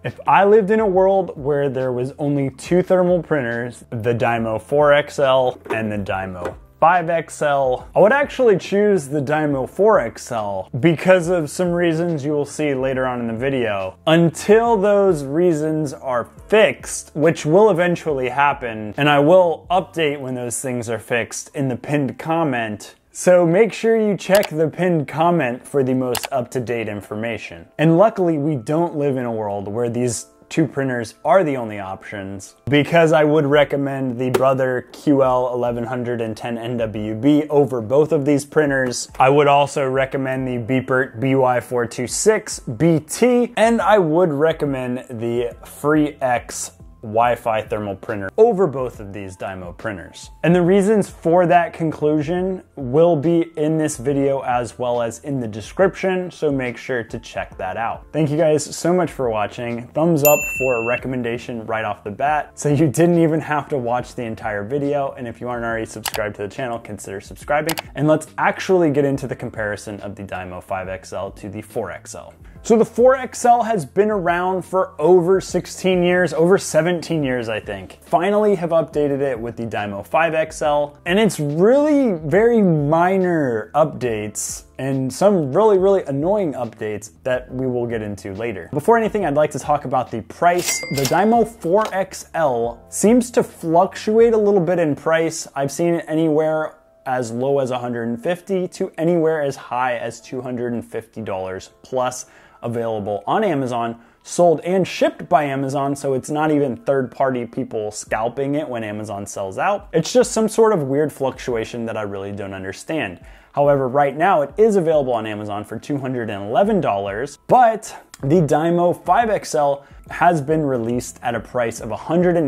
If I lived in a world where there was only two thermal printers, the Dymo 4XL and the Dymo 5XL, I would actually choose the Dymo 4XL because of some reasons you will see later on in the video. Until those reasons are fixed, which will eventually happen, and I will update when those things are fixed in the pinned comment. So make sure you check the pinned comment for the most up-to-date information. And luckily, we don't live in a world where these two printers are the only options, because I would recommend the Brother QL1110 NWB over both of these printers. I would also recommend the Beepert BY426 BT, and I would recommend the FreeX Wi-Fi thermal printer over both of these Dymo printers. And the reasons for that conclusion will be in this video as well as in the description, so make sure to check that out. Thank you guys so much for watching. Thumbs up for a recommendation right off the bat, so you didn't even have to watch the entire video. And if you aren't already subscribed to the channel, consider subscribing. And let's actually get into the comparison of the Dymo 5XL to the 4XL. So the 4XL has been around for over 16 years, over 17 years, I think. Finally have updated it with the Dymo 5XL, and it's really very minor updates and some really annoying updates that we will get into later. Before anything, I'd like to talk about the price. The Dymo 4XL seems to fluctuate a little bit in price. I've seen it anywhere as low as $150 to anywhere as high as $250 plus, available on Amazon, sold and shipped by Amazon, so it's not even third-party people scalping it when Amazon sells out. It's just some sort of weird fluctuation that I really don't understand. However, right now it is available on Amazon for $211, but the Dymo 5XL has been released at a price of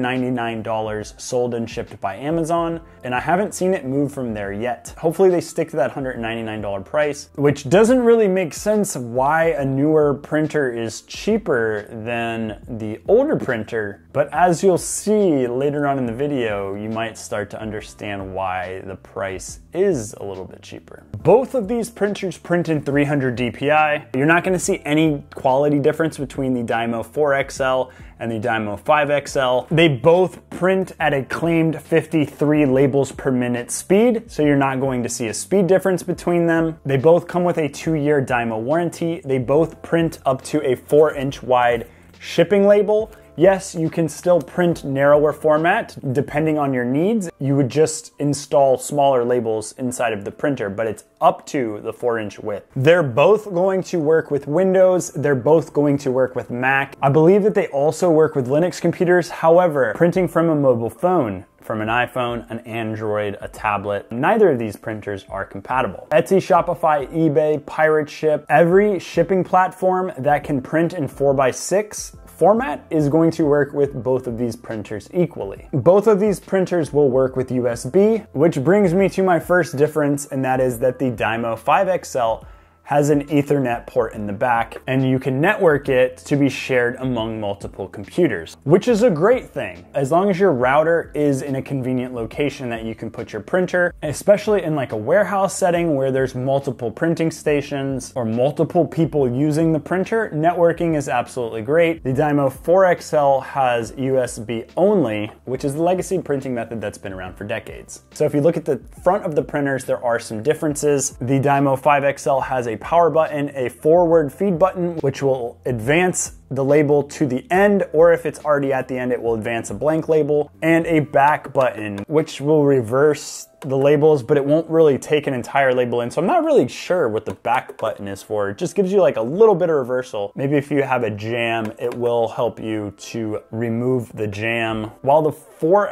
$199, sold and shipped by Amazon, and I haven't seen it move from there yet. Hopefully they stick to that $199 price, which doesn't really make sense why a newer printer is cheaper than the older printer, but as you'll see later on in the video, you might start to understand why the price is a little bit cheaper. Both of these printers print in 300 DPI. You're not gonna see any quality difference between the Dymo 4XL and the Dymo 5XL. They both print at a claimed 53 labels per minute speed, so you're not going to see a speed difference between them. They both come with a 2-year Dymo warranty. They both print up to a 4-inch wide shipping label. Yes, you can still print narrower format depending on your needs. You would just install smaller labels inside of the printer, but it's up to the 4-inch width. They're both going to work with Windows. They're both going to work with Mac. I believe that they also work with Linux computers. However, printing from a mobile phone, from an iPhone, an Android, a tablet, neither of these printers are compatible. Etsy, Shopify, eBay, Pirate Ship, every shipping platform that can print in 4x6 format is going to work with both of these printers equally. Both of these printers will work with USB, which brings me to my first difference, and that is that the Dymo 5XL has an Ethernet port in the back, and you can network it to be shared among multiple computers, which is a great thing. As long as your router is in a convenient location that you can put your printer, especially in like a warehouse setting where there's multiple printing stations or multiple people using the printer, networking is absolutely great. The Dymo 4XL has USB only, which is the legacy printing method that's been around for decades. So if you look at the front of the printers, there are some differences. The Dymo 5XL has a power button, a forward feed button, which will advance the label to the end, or if it's already at the end, it will advance a blank label, and a back button, which will reverse the labels, but it won't really take an entire label in. So I'm not really sure what the back button is for. It just gives you like a little bit of reversal. Maybe if you have a jam, it will help you to remove the jam. While the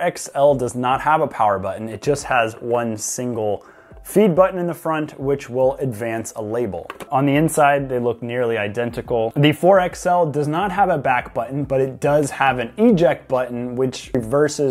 4XL does not have a power button, it just has one single feed button in the front, which will advance a label. On the inside, they look nearly identical. The 4XL does not have a back button, but it does have an eject button, which reverses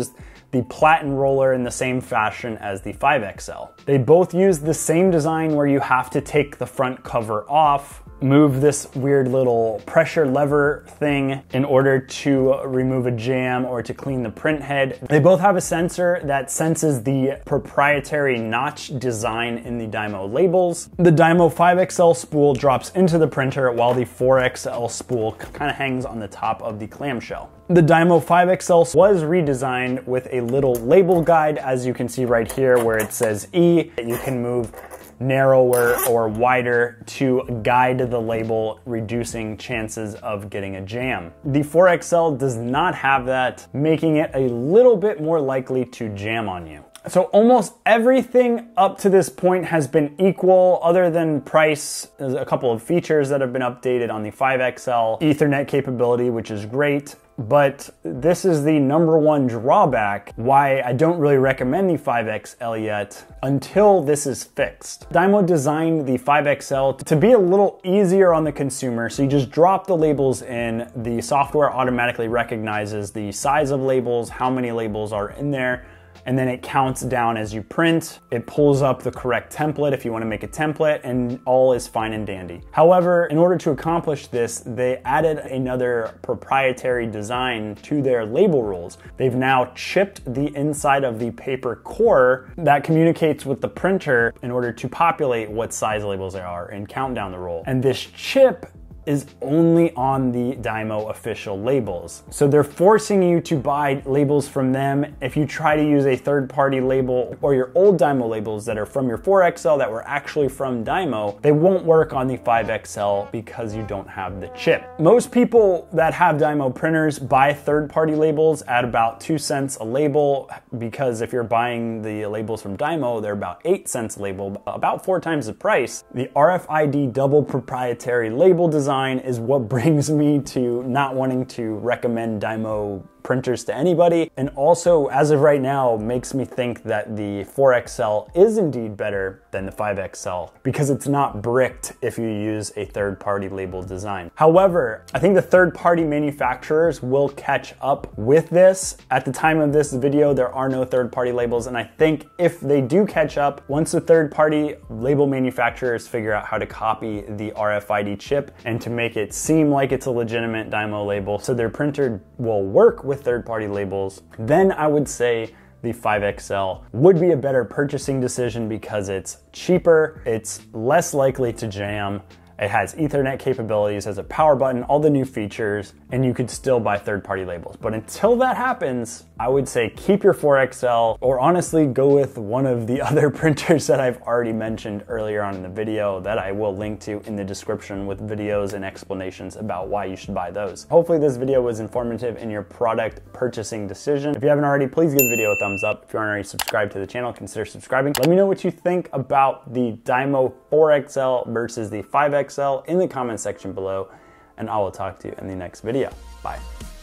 the platen roller in the same fashion as the 5XL. They both use the same design where you have to take the front cover off, move this weird little pressure lever thing in order to remove a jam or to clean the print head. They both have a sensor that senses the proprietary notch design in the Dymo labels. The Dymo 5XL spool drops into the printer while the 4XL spool kind of hangs on the top of the clamshell. The Dymo 5XL was redesigned with a little label guide, as you can see right here where it says E. You can move narrower or wider to guide the label, reducing chances of getting a jam. The 4XL does not have that, making it a little bit more likely to jam on you. So almost everything up to this point has been equal other than price. There's a couple of features that have been updated on the 5XL, Ethernet capability, which is great. But this is the #1 drawback why I don't really recommend the 5XL yet until this is fixed. Dymo designed the 5XL to be a little easier on the consumer. So you just drop the labels in, the software automatically recognizes the size of labels, how many labels are in there, and then it counts down as you print. It pulls up the correct template if you want to make a template, and all is fine and dandy. However, in order to accomplish this, they added another proprietary design to their label rules. They've now chipped the inside of the paper core that communicates with the printer in order to populate what size labels there are and count down the roll. And this chip is only on the Dymo official labels. So they're forcing you to buy labels from them. If you try to use a third-party label or your old Dymo labels that are from your 4XL that were actually from Dymo, they won't work on the 5XL because you don't have the chip. Most people that have Dymo printers buy third-party labels at about 2 cents a label, because if you're buying the labels from Dymo, they're about 8 cents a label, about 4 times the price. The RFID double proprietary label design is what brings me to not wanting to recommend Dymo printers to anybody, and also as of right now makes me think that the 4XL is indeed better than the 5XL because it's not bricked if you use a third-party label design. However, I think the third-party manufacturers will catch up with this. At the time of this video, there are no third-party labels, and I think if they do catch up, once the third-party label manufacturers figure out how to copy the RFID chip and to make it seem like it's a legitimate Dymo label so their printer will work with third-party labels, then I would say the 5XL would be a better purchasing decision because it's cheaper, it's less likely to jam, it has Ethernet capabilities, has a power button, all the new features, and you could still buy third-party labels. But until that happens, I would say keep your 4XL, or honestly go with one of the other printers that I've already mentioned earlier on in the video that I will link to in the description with videos and explanations about why you should buy those. Hopefully this video was informative in your product purchasing decision. If you haven't already, please give the video a thumbs up. If you aren't already subscribed to the channel, consider subscribing. Let me know what you think about the Dymo 4XL versus the 5XL in the comment section below, and I will talk to you in the next video. Bye.